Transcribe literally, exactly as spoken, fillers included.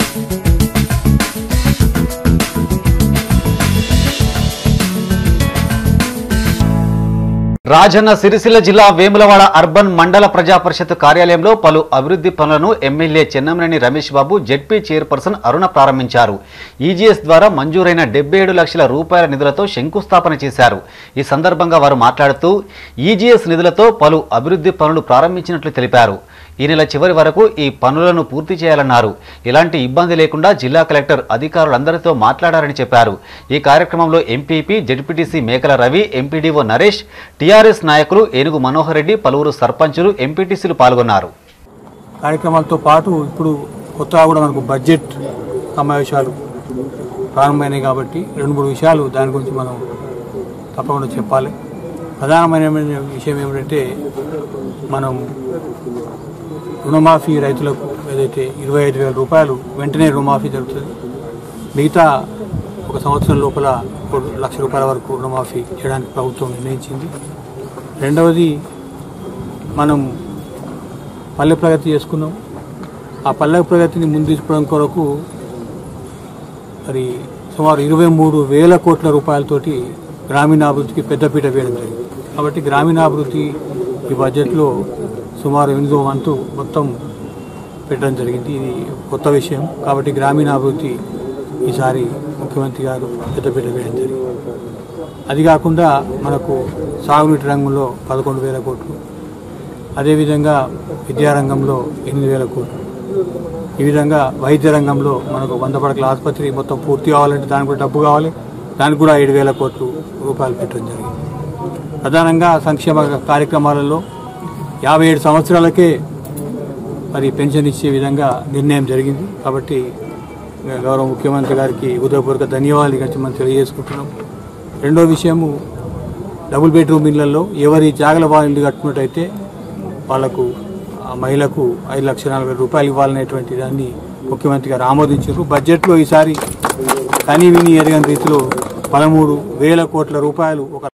రాజన్న సిరిసిల్ల జిల్లా వేములవాడ అర్బన్ మండల ప్రజా పరిషత్ కార్యాలయంలో పలు అభివృద్ధి పనులను MLA Chennamaneni Ramesh Babu ZP chairperson Aruna ప్రారంభించారు. ఈజీఎస్ ద్వారా మంజూరైన డెబ్బై ఏడు లక్షల రూపాయల నిధులతో శంకుస్థాపన చేశారు. ఈ సందర్భంగా వారు మాట్లాడుతూ ఈజీఎస్ నిధులతో పలు అభివృద్ధి పనులు ప్రారంభించినట్లు తెలిపారు. ఈ నెల చివరి వరకు ఈ పనులను పూర్తి చేయాలన్నారు. ఇలాంటి ఇబ్బంది లేకుండా జిల్లా కలెక్టర్ అధికారులందరితో మాట్లాడారని చెప్పారు. ఈ కార్యక్రమంలో ఎంపీపీ, జెడ్పీటీసీ మేకల రవి, ఎంపీడీఓ నరేష్, టీఆర్ఎస్ నాయకులు ఏనుగు మనోహర్ రెడ్డి, పలువురు సర్పంచులు, ఎంపీటీసీలు పాల్గొన్నారు. కార్యక్రమాలతో పాటు ఇప్పుడు కొత్తగా కూడా మనకు బడ్జెట్ సమావేశాలు ప్రారంభమైనాయి కాబట్టి రెండు మూడు విషయాలు దాని గురించి మనం తప్పకుండా చెప్పాలి. ప్రధానమైన విషయం ఏమిటంటే మనం రుణమాఫీ రైతులకు ఏదైతే ఇరవై ఐదు వేల రూపాయలు వెంటనే రుణమాఫీ జరుగుతుంది. మిగతా ఒక సంవత్సరం లోపల లక్ష రూపాయల వరకు రుణమాఫీ చేయడానికి ప్రభుత్వం నిర్ణయించింది. రెండవది మనం పల్లె ప్రగతి చేసుకున్నాం. ఆ పల్లె ప్రగతిని ముందు తీసుకోవడం కొరకు మరి సుమారు ఇరవై మూడు వేల కోట్ల రూపాయలతోటి గ్రామీణాభివృద్ధికి పెద్దపీట వేయడం జరిగింది. కాబట్టి గ్రామీణాభివృద్ధి ఈ బడ్జెట్లో సుమారు ఎనిమిదో వంతు మొత్తం పెట్టడం జరిగింది. ఇది కొత్త విషయం కాబట్టి గ్రామీణాభివృద్ధి ఈసారి ముఖ్యమంత్రి గారు పెద్దపీట వేయడం జరిగింది. అది కాకుండా మనకు సాగునీటి రంగంలో పదకొండు వేల కోట్లు, అదేవిధంగా విద్యారంగంలో ఎనిమిది వేల కోట్లు, ఈ విధంగా వైద్య రంగంలో మనకు వంద పడకల ఆసుపత్రి మొత్తం పూర్తి కావాలంటే దానికి కూడా డబ్బు కావాలి. దానికి కూడా ఏడు వేల కోట్లు రూపాయలు పెట్టడం జరిగింది. ప్రధానంగా సంక్షేమ కార్యక్రమాలలో యాభై ఏడు సంవత్సరాలకే మరి పెన్షన్ ఇచ్చే విధంగా నిర్ణయం జరిగింది. కాబట్టి గౌరవ ముఖ్యమంత్రి గారికి హృదయపూర్వక ధన్యవాదాలు ఇక మనం తెలియజేసుకుంటున్నాం. రెండో విషయము డబుల్ బెడ్రూమ్ ఇళ్లలో ఎవరి జాగల వాళ్ళు ఇల్లు కట్టుకున్నట్టయితే వాళ్లకు ఆ మహిళకు ఐదు లక్షల నలభై రూపాయలు ఇవ్వాలనేటువంటి దాన్ని ముఖ్యమంత్రి గారు ఆమోదించారు. బడ్జెట్లో ఈసారి కనీ విని ఎరగని రీతిలో పదమూడు వేల కోట్ల రూపాయలు ఒక